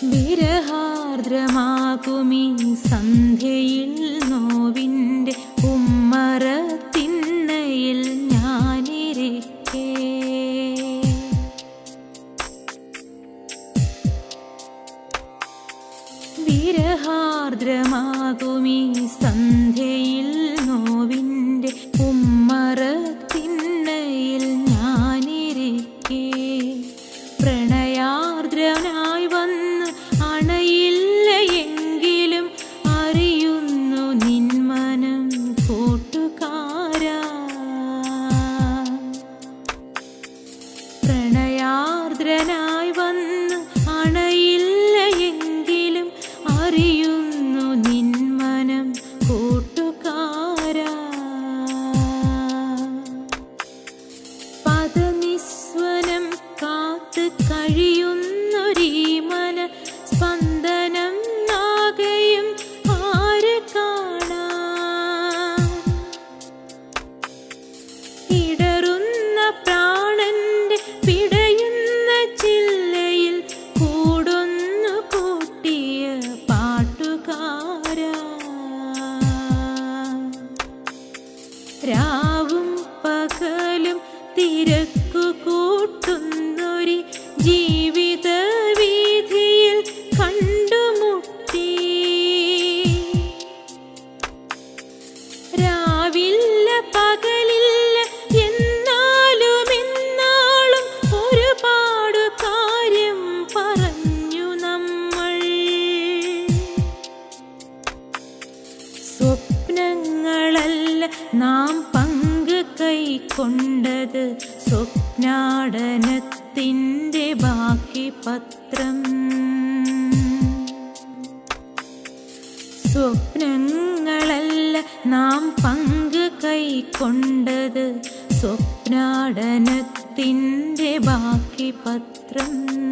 വിരഹാർദ്രമാകുമീ സന്ധ്യയിൽ നോവിൻ്റെ ഉമ്മറത്തിണ്ണയിൽ ഞാനിരിക്കേ. വിരഹാർദ്രമാകുമീ സന്ധ്യയിൽ നോവിൻ്റെ ഉമ്മറത്തിണ്ണയിൽ ഞാനിരിക്കേ. പ്രണയാർദ്രനായി വന്ന് അണയില്ല എങ്കിലും അറിയുന്നു നിന്മനം കൂട്ടുകാരാ. പ്രണയാർദ്രനായി വന്ന് അണയില്ല എങ്കിലും അറിയുന്നു നിന്മനം കൂട്ടുകാരാ. പദനിസ്വനം കാത്ത് കഴിയുന്നൊരീ മന സ്പന്ദനം നാഗയും ആര് കാണാൻ. ഇടറുന്ന പ്രാണന്റെ പിടയുന്ന ചില്ലയിൽ കൂടൊന്നു കൂട്ടിയ പാട്ടുകാരാ. രാവും പകലും തിരക്കു കൂട്ടുന്നൊരു ജീവിത വീഥിയിൽ കണ്ടുമുട്ടി. രാവില്ല പകലില്ല എന്നാലും എന്നാളും ഒരുപാട് കാര്യം പറഞ്ഞു നമ്മൾ. സ്വപ്നങ്ങളല്ല നാം പങ്ക് കൈക്കൊണ്ടത്, സ്വപ്നാടനത്തിൻ്റെ ബാക്കി പത്രം. സ്വപ്നങ്ങളല്ല നാം പങ്ക് കൈക്കൊണ്ടത്, സ്വപ്നാടനത്തിൻ്റെ ബാക്കി പത്രം.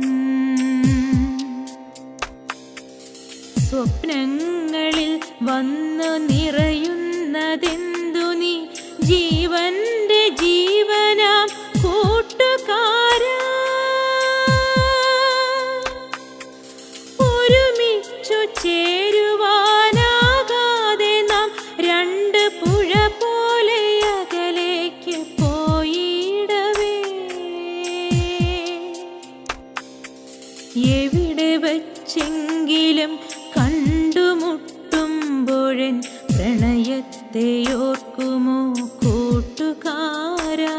സ്വപ്നങ്ങളിൽ വന്നു നിറയുന്നതെന്തു നീ ജീവന്റെ ജീവനാം കൂട്ടുകാരാ. ഒരുമിച്ചു ചേരുവാനാകാതെ നാം രണ്ട് പുഴ പോലെ അകലേക്ക് പോയിടവേ. എവിടെ വച്ചെങ്കിലും കണ്ടുമുട്ടുമ്പോഴൻ പ്രണയത്തെ ഓർക്കുമോ കൂട്ടുകാരാ.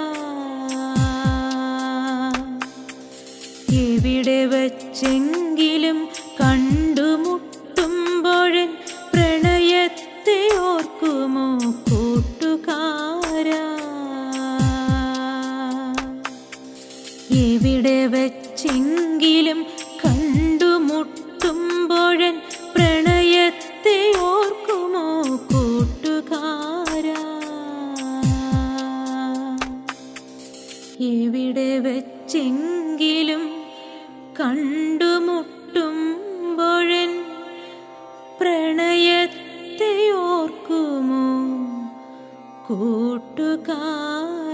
എവിടെ വച്ചെങ്കിലും കണ്ടുമുട്ടുമ്പോഴൻ പ്രണയത്തെ ഓർക്കുമോ കൂട്ടുകാരാ. എവിടെ വച്ചെങ്കിലും കണ്ടുമുട്ടുമ്പോഴൻ പ്രണയത്തെ ഓർക്കുമോ കൂട്ടുകാരാ. എവിടെ വച്ചെങ്കിലും കണ്ടുമുട്ടുമ്പോഴൻ പ്രണയത്തെ ഓർക്കുമോ കൂട്ടുകാരാ.